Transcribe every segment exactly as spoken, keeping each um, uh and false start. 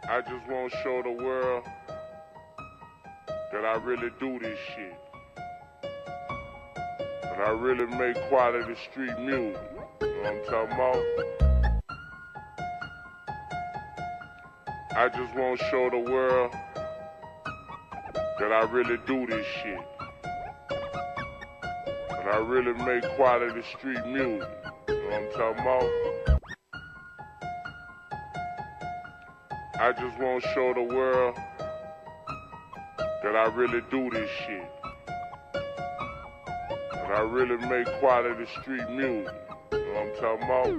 I just want to show the world that I really do this shit. That I really make quality street music. You know what I'm talking about? I just want to show the world that I really do this shit. That I really make quality street music. You know what I'm talking about? I just want to show the world that I really do this shit. That I really make quality street music. You know what I'm talking about?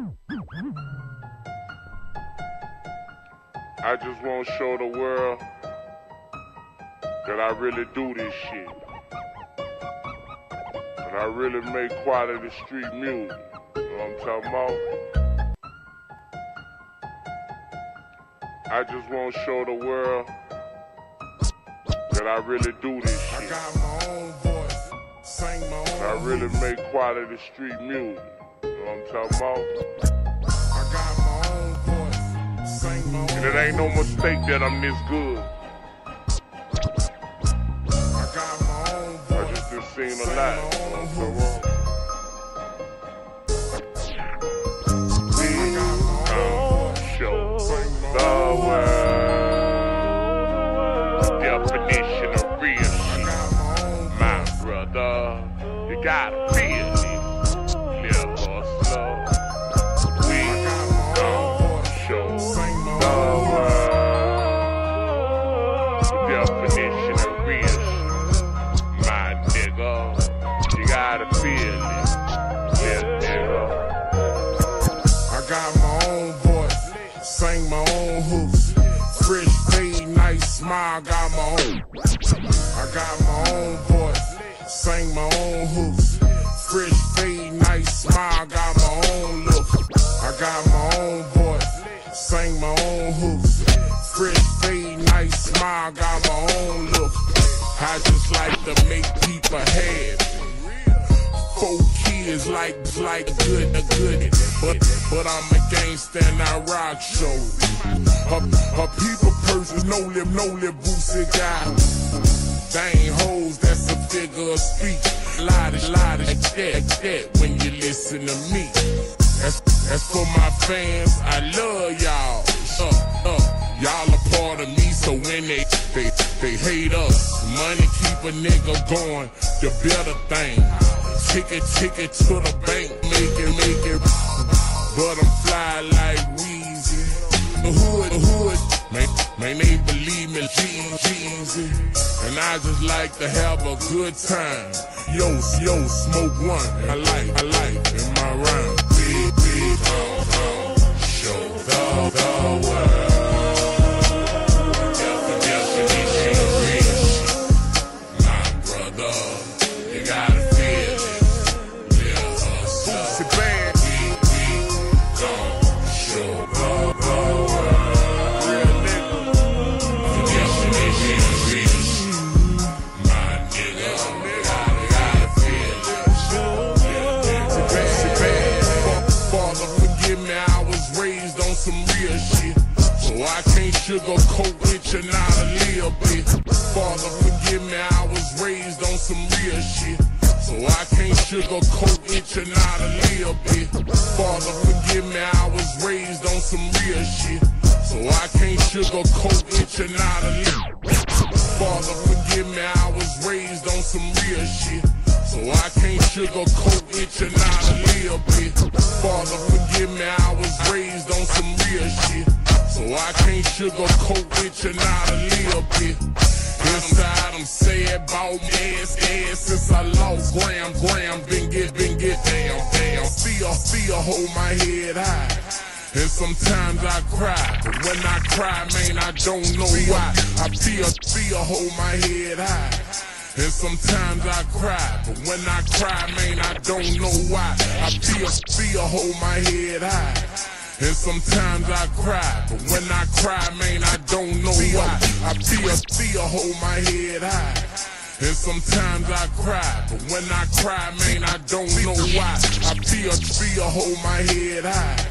I just want to show the world that I really do this shit. That I really make quality street music. You know what I'm talking about? I just want to show the world that I really do this shit. I got my own voice, sing my own. That I really make quality street music. You know what I'm talking about? I got my own voice, sing my own. And it ain't no mistake that I'm this good. I got my own voice, I just been seeing a lot. You know what I'm talking about? Definition of real shit, my brother. You gotta feel it, little hustler. We gon' show the world. Definition of real shit, my nigga. You gotta feel it, little nigga. I got my own voice, sing my own hooks. Fresh fade, nice smile, got my own. I got my own voice, sing my own hooks. Fresh fade, nice smile, got my own look. I got my own voice, sing my own hooks. Fresh fade, nice smile, got my own look. I just like to make people happy. Four kids like like good a good, but but I'm a gangster and I rock shows. Her, her people purses, no lip, no lip, boosie guy. They ain't hoes, that's a figure of speech. Lot of, lot of that, that when you listen to me. That's, that's for my fans, I love y'all. Uh, uh, y'all a part of me, so when they, they, they hate us, money keep a nigga going, the better thing. Ticket, ticket to the bank, make it, make it. But I'm fly like Weezy. The hood, the hood, man, man, they believe me, Jeezy. And I just like to have a good time. Yo, yo, smoke one. I like, I like in my rhyme. Big, big, um, um, show the, the world. Definition of real shit, my brother. You gotta feel it. Yeah, hustler. Boosie bad. Big, big, um, show the, the world. Real nigga. Definition of real shit, my nigga. You gotta, gotta feel it. Boosie bad. Father, forgive me, I was raised on some real shit. So I can't sugarcoat it, you're not a little bit. Father, forgive me, I was raised on some real shit. So I can't sugarcoat it, you're not a little bit. Father, forgive me, I was raised on some real shit. So I can't sugarcoat it, you're not a little bit. Father, forgive me, I was raised on some real shit. So I can't sugarcoat it, you're not a little bit. Father, forgive me, I was raised on some real shit. So I can't sugarcoat it, you're not a little bit. Inside I'm sad about ass, ass since I lost gram, gram, been get, been get, damn, damn. Still, still hold my head high. And sometimes I cry, but when I cry, man, I don't know why. I feel, still hold my head high. And sometimes I cry, but when I cry, man, I don't know why. I feel, still hold my head high. And sometimes I cry, but when I cry, man, I don't know why. I feel, still hold my head high. And sometimes I cry, but when I cry, man, I don't know why. I feel, still hold my head high.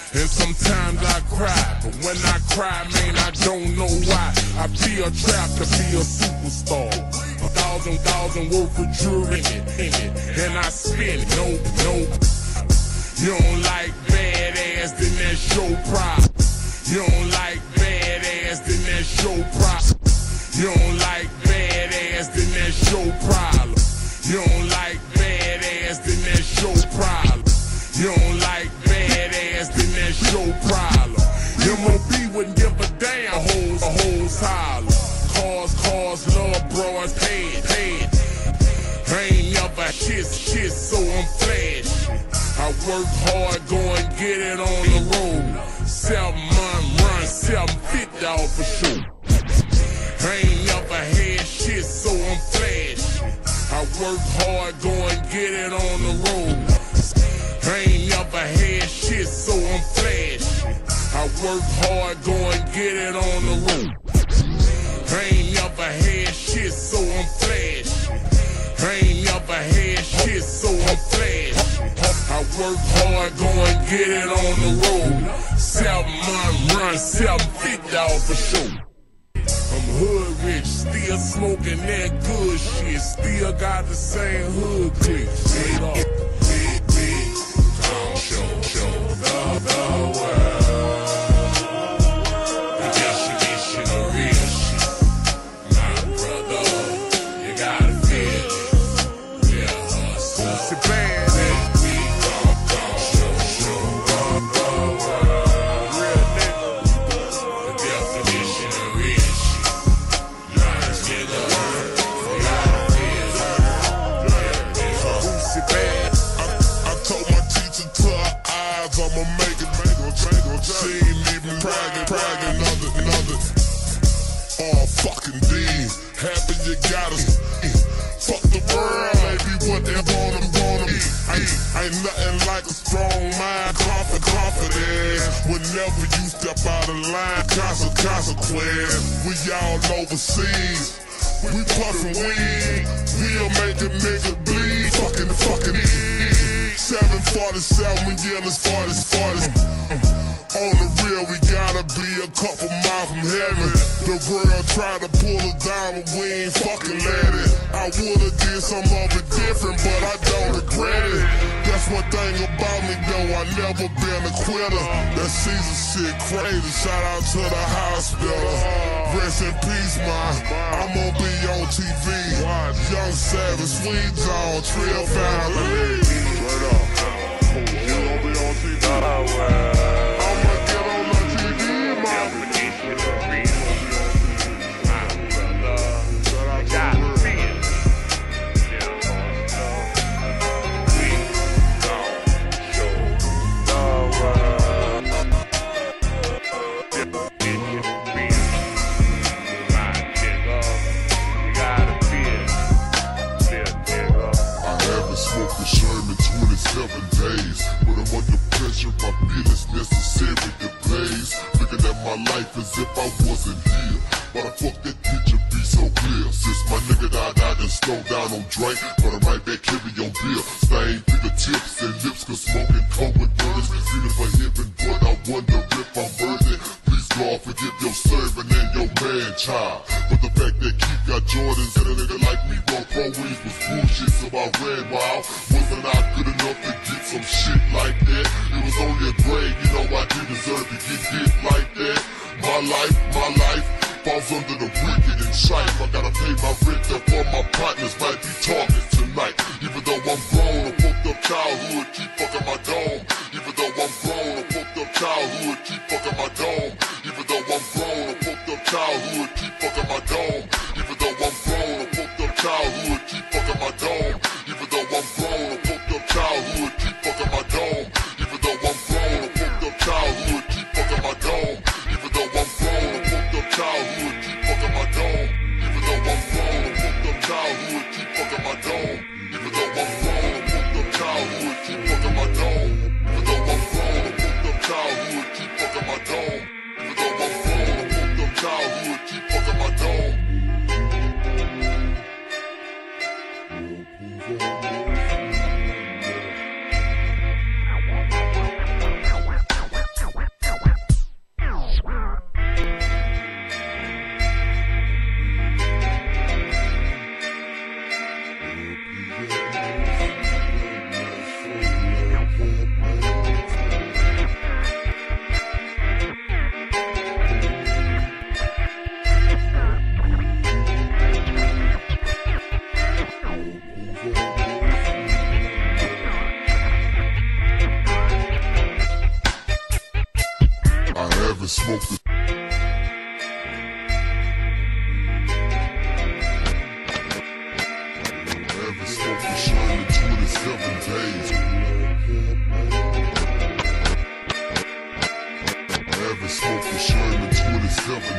And sometimes I cry, but when I cry, man, I don't know why. I feel trapped to be a superstar. A thousand, thousand worth of jewelry in it, in it, and I spend it. No, no. You don't like badass, then that's your problem. You don't like badass, then that's your problem. You don't like badass, then that's your problem. You don't like badass, then that's your problem. You don't like badass, then that's your problem. M O B wouldn't give a damn, hoes, hoes holler. Cars, cars, love, bros, paid, paid. I ain't never shit, shit, so I'm flashy. I work hard, go and get it on the road. Seven month run, seven fifty off for sure. I ain't never had shit, so I'm flashy. I work hard, go and get it on the road. I ain't never had shit, so I'm flashy. I work hard, go and get it on the road. I ain't never had shit, so I'm flashy. I ain't never had shit, so I'm flashy. I work hard, go and get it on the road. Seven month run, seven fifty off for sure. I'm hood rich, still smoking that good shit. Still got the same hood click. Straight up, big, big, come show, show the, the world. The definition of real shit. My brother, you gotta feel it. Yeah, hustler. It's bad, eh? Big, come, come, show, show the, the world. Real nigga. The definition of real shit. I'ma make it, make it, make it. She ain't even bragging, bragging, another, another. All fucking D's, happy you got us. Fuck the world, maybe what they want them, want them. Ain't, ain't nothing like a strong mind, confident, confidence. Whenever you step out of line, consequence, consequence. We all overseas, we puffin' weed. We'll make a nigga bleed, fucking, fucking seven forty-seven, yeah, it's forty, forty. On the real, we gotta be a couple miles from heaven. The world try to pull us down, but we ain't fucking let it. I would've did some of it different, but I don't regret it. That's one thing about me, though, I never been a quitter. That Caesar shit crazy, shout out to the hospital. Rest in peace, man, I'm gonna be on T V. Young Savage, Sweet John, Trill Family. Straight up. You gon' be on T V. Oh, well. I'ma get on the T V, man. Definition of real. My brother, I gotta feel it. Yeah, hustler. We gon' show the world. Definition of real. My nigga, you gotta feel it. Little nigga. I haven't smoked a Sherman twenty-seven days, but I'm under pressure, my feelings necessary to blaze. Looking at my life as if I wasn't here. Why the fuck that picture be so clear? Since my nigga died, I done slowed down on drink, but I'm right back heavy on beer. Stained fingertips and lips, cause smoking coke with brothers. Feeling for heaven, but I wonder if I'm worth it. Please God forgive your servant and your man child. But the fact that Keith got Jordans and a nigga like me won't throw weeds was bullshit, so I ran wild. Wasn't I good enough to get some shit like that? It was only a grade, you know I didn't deserve to get hit like that. My life, my life falls under the wicked and tripe. I gotta pay my rent, therefore my partners might be talking tonight. Even though I'm grown, a fucked up childhood keep fucking my dome. Even though I'm grown, a fucked up childhood keep fucking my dome. Even though I'm grown, a fucked up childhood keep fucking my dome. Even though I'm grown, a fucked up childhood keep fucking my dome. Even though I'm grown, a fucked up childhood keep fucking my dome. Even though I'm grown, a fucked up childhood keep fucking my dome. Even though I'm grown, a fucked up childhood keep fucking my dome. Even though I'm grown, a fucked up childhood keep fucking my dome. Even though I'm grown, a fucked up childhood keep fucking my dome. Even though I'm grown, a fucked up childhood keep fucking my dome. Even though I'm grown, a fucked up childhood keep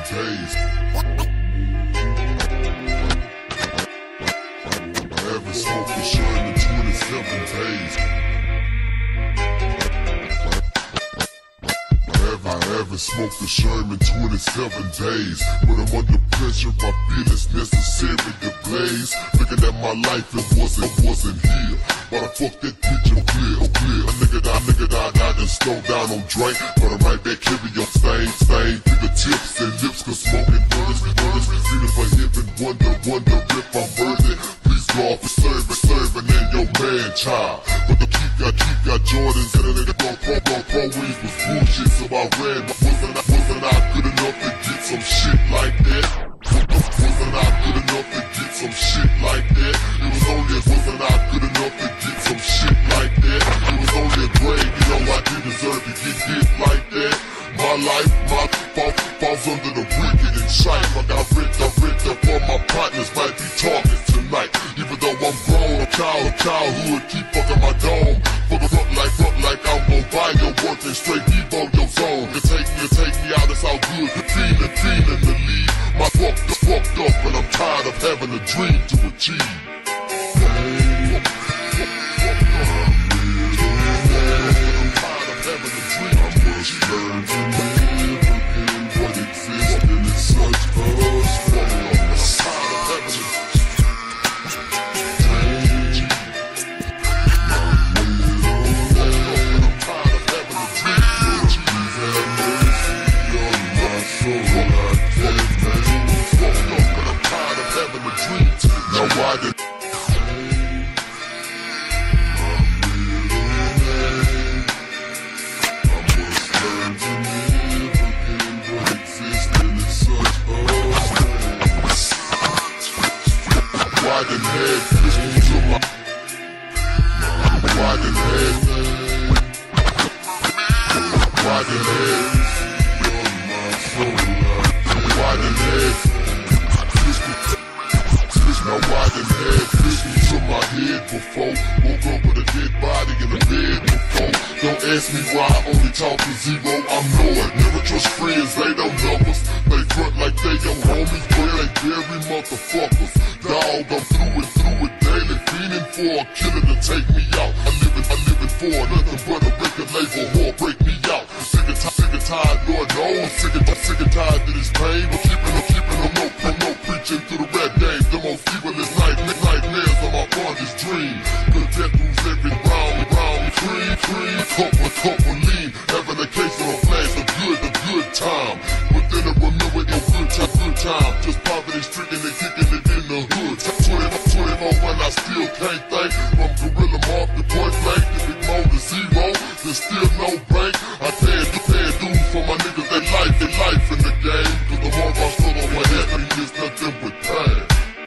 days. I haven't smoked a shirt in twenty-seven days. I haven't smoked a Sherman in twenty-seven days. But I'm under pressure, my feelings necessary to blaze. Looking at my life, it wasn't, wasn't here. But I fucked that picture clear, clear. A nigga die, nigga die, die, then slow down on drink. But I'm right back heavy on stain, stain. Fingertips and lips, cause smoking bullets, bullets. Feeling for heaven, wonder, wonder if I'm worth it. Please God for serving, serving and your man child. But the keep got, keep got Jordans and a nigga go pro, go pro weeds was bullshit, so I ran. Wasn't I, wasn't I good enough to get some shit like that? Wasn't I good enough to get some shit like that? It was only, wasn't I good enough to get some shit like that? It was only a grade, you know I didn't deserve to get hit like that. My life, my fault, falls under the wicked and shite. I got ripped, I ripped up all my partners might be talking tonight. Even though I'm grown, a child of childhood, keep fucking my dome. Fuck a fuck like, fuck like I'm gon' buy your work and straight deep on your zone. You take me, take me out, it's all good. Feeling, feeling to leave. My fucked up, fucked up, and I'm tired of having a dream to achieve. Learn to live again, what exists in it such us from the side of heaven. I'm tired of having a dream. Please have mercy on my soul. I can't name, but I'm tired of having a dream. Now why did Why the head listen to my Why the head Why the head Why the head Now why the head listen to my head before? Woke up with a dead body in the bed before. Don't ask me why I only talk to zero, I'm Lord. Never trust friends, they don't love us. They front like they your homies, but they very motherfuckers. Dog, I'm through and through it daily, feeling for a killer to take me out. I live it, I live it for nothing but a record label whore break me out. Sick and tired, sick and tired, Lord knows. Sick and, sick and tired of this pain, but keeping them, keeping them no, no, no preaching through the rap game. The most evilest nightmares, nightmares of my fondest dream. The death rules every round, round, cream, cream. Cup with cup with lean, having a case of a flash of good, a good time. But then I remember your good time, good time. Just poverty stricken and kicking it in the hood. twenty-four when I still can't think. From gorilla mob to point blank, to big mo to zero. There's still no bank. I can't do bad dudes for my niggas, they life, they life in the game. Cause the more I stood on my head, ain't just nothing but pain.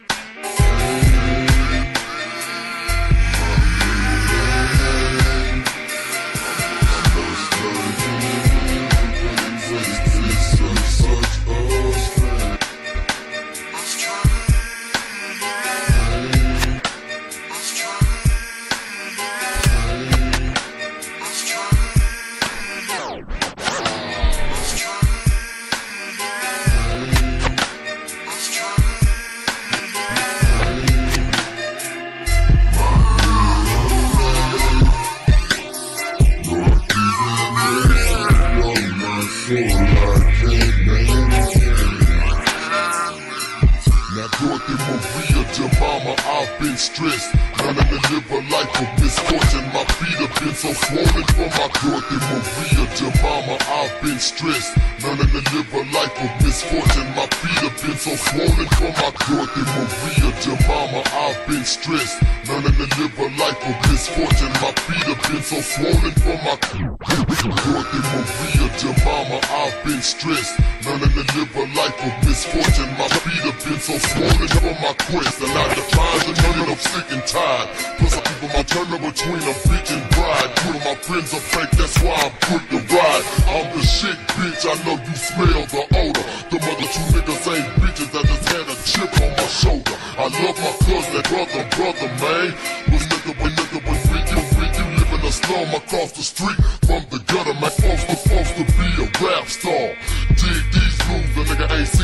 Now Dorothy Maria, Jemima, I've been stressed. Trying to live a life of misfortune. My feet have been so swollen from my Dorothy Maria, Jemima, I've been stressed. Trying to live a life of misfortune. My feet have been so swollen from my Dorothy Maria, Jemima, I've been stressed. Trying to live a life of misfortune. My feet have been so swollen from my Dorothy Maria, Jemima, I've been stressed. Trying to live a life of misfortune. My feet have been so swollen from my quest, and I define the million of sick and tired. Plus I keep my turner between a bitch and bride. Two of my friends are fake, that's why I'm quick to ride. I'm the shit, bitch, I know you smell the odor. The other two niggas ain't bitches, I just had a chip on my shoulder. I love my cousin, brother, brother, man. Was nothing but nothing but free you, free you. Live in a slum across the street from the gutter, man. Supposed to, supposed to be a rap star. Dig these moves, the nigga ain't seen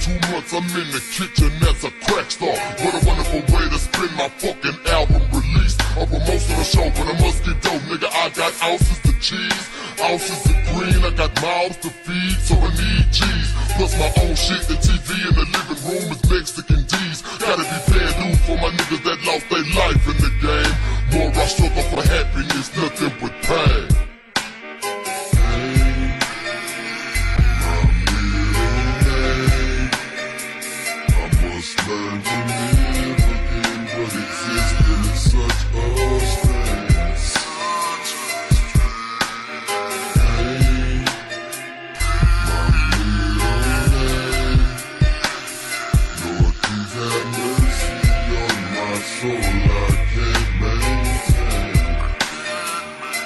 two months I'm in the kitchen as a crack star. What a wonderful way to spend my fucking album release. A promotion of show for the musky dope, nigga. I got ounces to cheese, ounces of green. I got mouths to feed, so I need cheese. Plus my own shit, the T V in the living room is Mexican D's. Gotta be paying due for my niggas that lost their life in the game. More I struggle for happiness, nothing but pain. Learn to live again, but existing is such a strain. Such a strain. My little name. Lord, please have mercy on my soul. I can't maintain.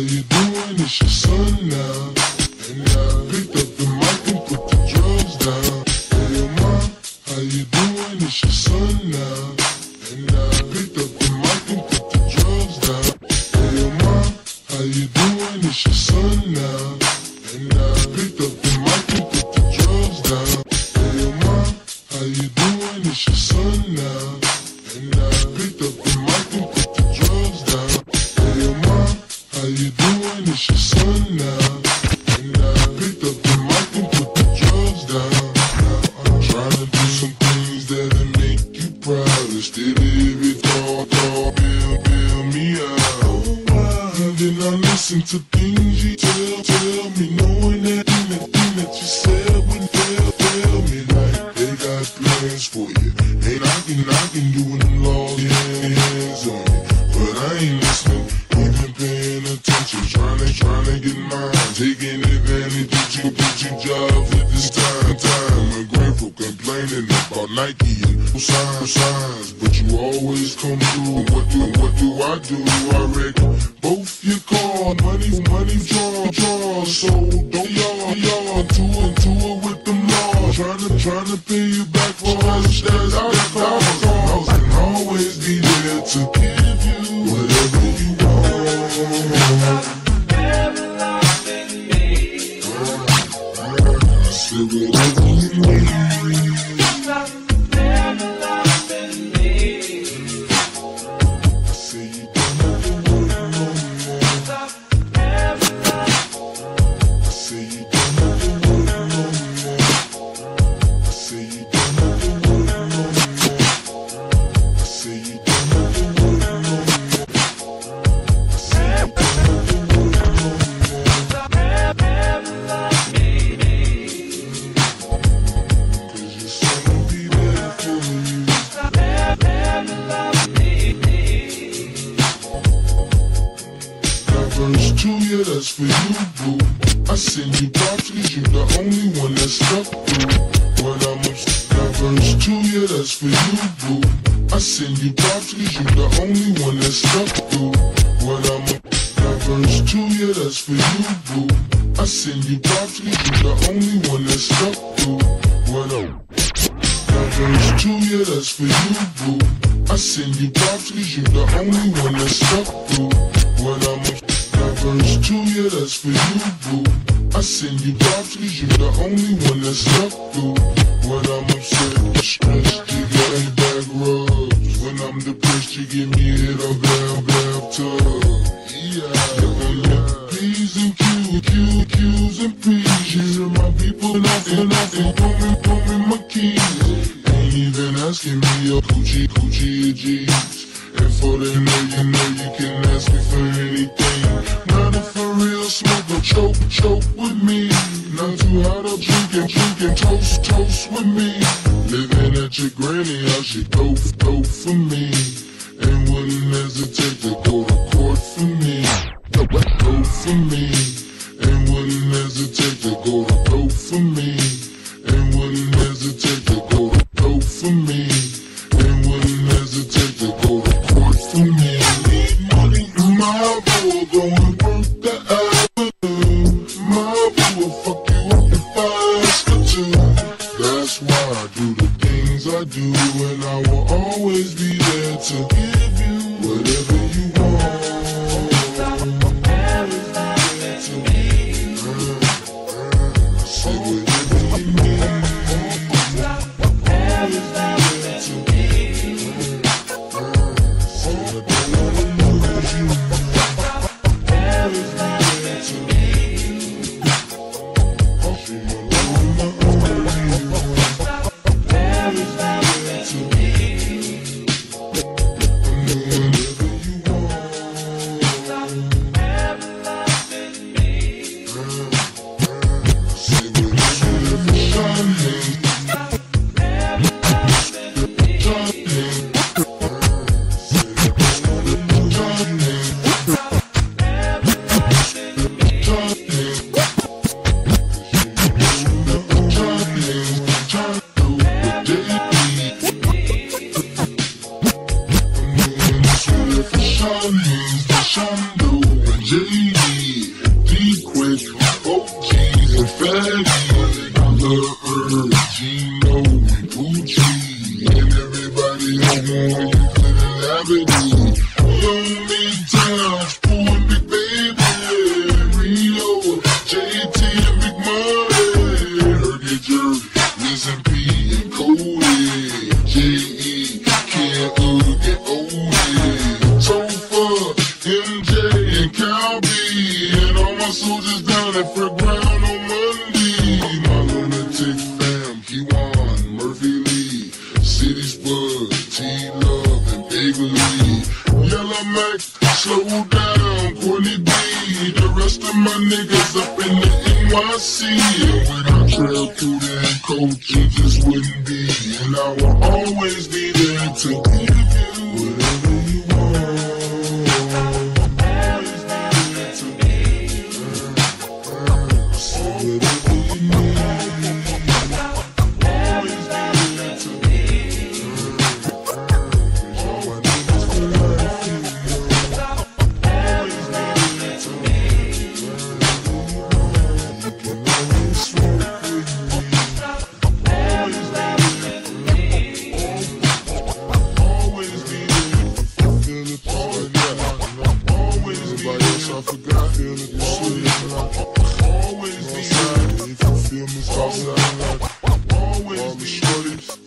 you doing? It's your son now. And I picked up the mic and put the drugs down. Hey, ma, how you doing? It's your son now. And I picked up the mic and put the drugs down. Hey, ma, how you doing? It's your son now. And I picked up the mic and put the drugs down. Hey, ma, how you doing? It's your son now. And I picked up the mic and put the drugs down. Hey, ma, how you doing? It's your son now. And I picked up the mic and put the drugs down. Now I'm trying to do some things that'll make you proud. Instead of every thought, thought, bail, bail me out. Oh, wow. And then I listen to things you tell, tell me, knowing that anything that you said would fail, fail me. Like they got plans for you. Ain't knocking, knocking, doing them laws, hands on you. But I ain't listening, even paying attention. Trying to, trying to get mine, taking advantage of you, get you jobs at this time, time. My grandfolk complaining about Nike and signs, signs, but you always come through. What do, what do I do? I wreck both your car, money, money, draw, draw. So don't y'all, y'all, two and two with them laws. Trying to, trying to pay you back for all the steps I caused. I can always be there to give you whatever you want. I said whatever you need. I say you don't have to worry no more. I say you don't have to worry no more. I say you don't have to worry no more. I say you don't have to worry no more. I say you don't have to worry no more. Cause your son will be there for you. Now verse two, yeah, that's for you, boo. I send you props cause you the only one that stuck through. When I'm upset. Now verse two, yeah, that's for you, boo. I send you props cause you the only one that stuck through. When I'm up. Now verse two, yeah, that's for you, boo. I send you props cause you the only one that stuck through. When I'm. Now verse two, yeah, that's for you, boo. I send you props cause you the only one that stuck through. When I'm up. Now verse two, yeah, that's for you, boo. I send you props cause you the only one that stuck through. When I'm upset, stressed, you got me back rubs. When I'm depressed, you give me a hit of bath, bathtub. Yeah, P's and Q's, Q's, Q's and P's. You're my people, nothing, nothing. Throw me, throw me my keys. Ain't even asking me a Gucci, Gucci or G's. And for the know, you know you can ask me for anything. Not a for real smoker, choke, choke with me. Not too hot up drinking, drinking, toast, toast with me. Living at your granny house, you dope, dope for me. And wouldn't hesitate to go to court for me. Dope for me. And wouldn't hesitate to go to dope for me. And wouldn't hesitate to go to dope for me. And wouldn't hesitate to go to court for me. Money, my boy, go and work the avenue. My boy, fuck you up if I ask her to. That's why I do the things I do, and I will always be there to give you whatever you want. Always be there to give you. Say whatever you need. Always be there to give you. Say I don't wanna lose you. Always be there to give you. I'll see my love on my own. Always be there to give you. Whatever you want. Say whatever you shining. Shando and J D. with O Gs and fatties. I love her, Gino and Gucci, and everybody on one you couldn't have it. Lonely times, poor big baby, Rio, J T and Big Money, Herky Jerky, Liz and P and Cody, J E, Ken, Ugg and Odie, Topher, M J and Cal B, and all my soldiers down at Fred Brown on Monday. My lunatic fam, Kiwan, Murphy Lee, City Spud, T-Love and Big Lee, Yellow Mac, slow down, Courtney B, the rest of my niggas up in the N Y C. And when I trail through that coach, it just wouldn't be, and I will always be there to give you whatever you want. Always be there to give you, so whatever you need. Always be there to give you, all my niggas for life, you know. Always be there to give you, you can always smoke with me. Always be there for me. Always be there. Feel the party, always be there. I forgot, feel the sweet. Always be there. If you feel me, outside, always be there.